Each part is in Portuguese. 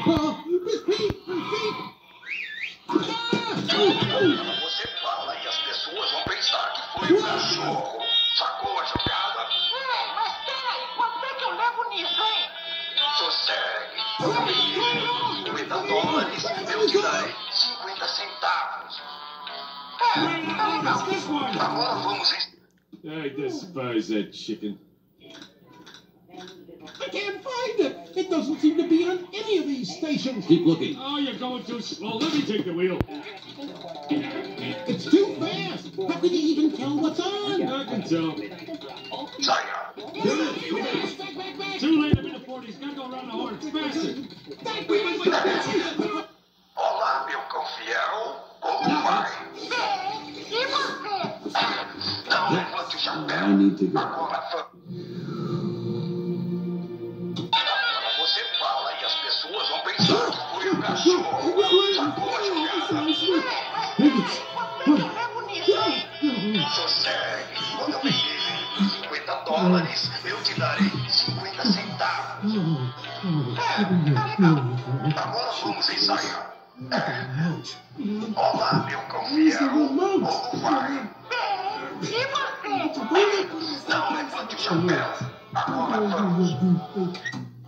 Você fala e as pessoas vão pensar que foi o cachorro. Sacou a jogada? Mas peraí, quanto é que eu levo nisso, hein? Sossegue. Quando me ligue, $50, eu te darei 50 centavos. Tá legal. Agora vamos em... I despise that chicken. I can't find it. It doesn't seem to be on any of these stations. Keep looking. Oh, you're going too slow. Let me take the wheel. It's too fast. How can you even tell what's on? I can tell. Saia. Too late. I'm in the 40s. Gotta go around the horn. It's faster. Olá, meu cão fiel. Como vai? E você? Não levante o chapéu. I need to go. Agora você fala e as pessoas vão pensar que foi o cachorro. Sacou a jogada? Mas peraí, quanto é que eu levo nisso, hein? Sossegue. Quando eu me ligue, $50, eu te darei 50 centavos. Tá legal. Agora vamos ensaiar. Olá, meu cão fiel. Como vai? E você? Não levante o chapéu. Agora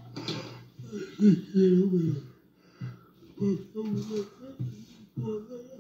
vamos.